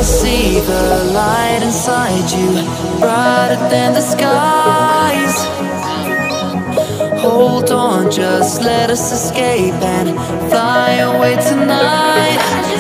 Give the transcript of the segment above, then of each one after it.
see the light inside you, brighter than the skies. Hold on, just let us escape and fly away tonight.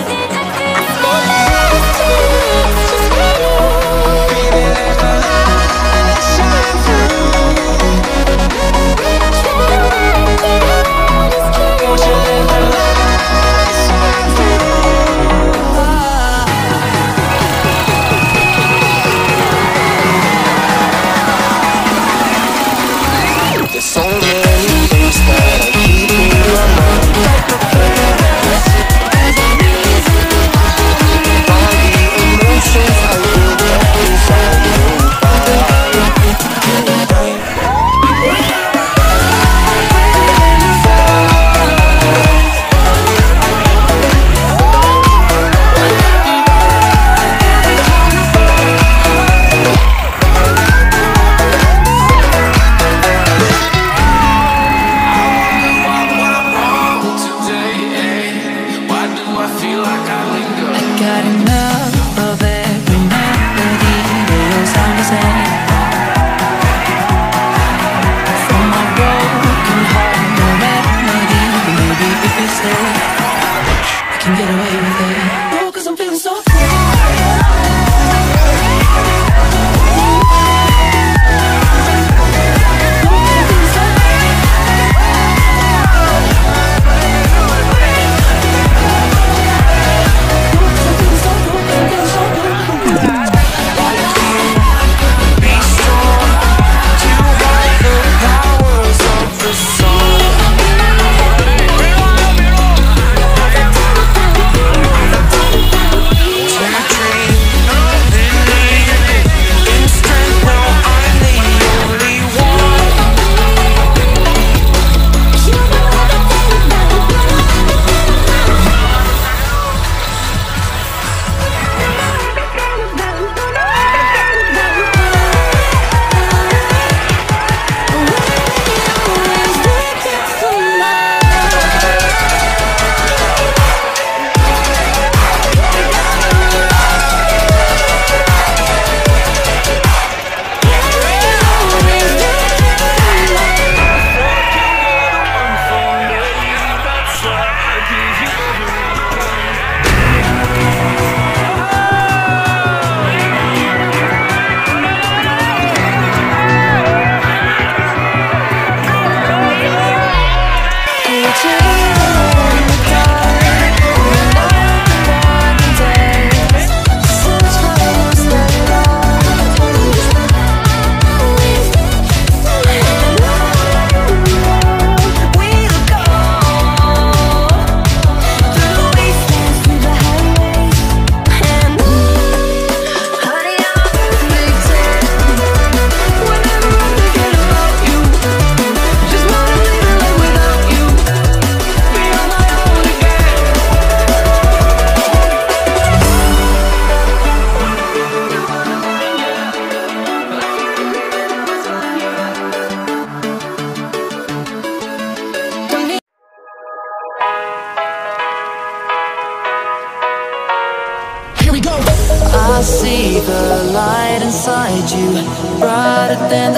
I see the light inside you, brighter than the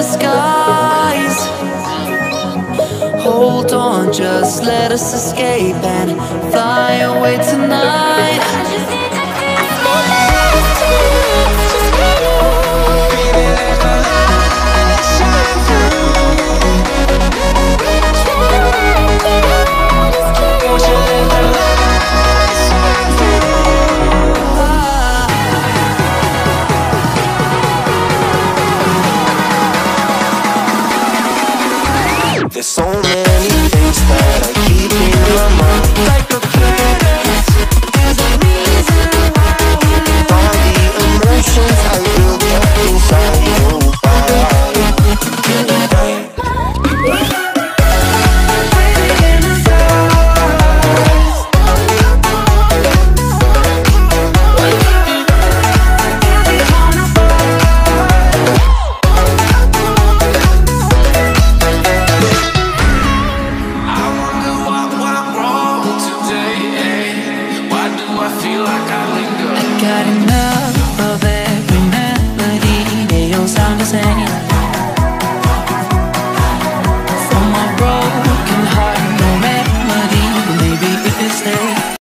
skies. Hold on, just let us escape and fly away tonight. There's so many things that I keep in my mind, like a curse. There's a reason why all the emotions I built up inside you. got enough.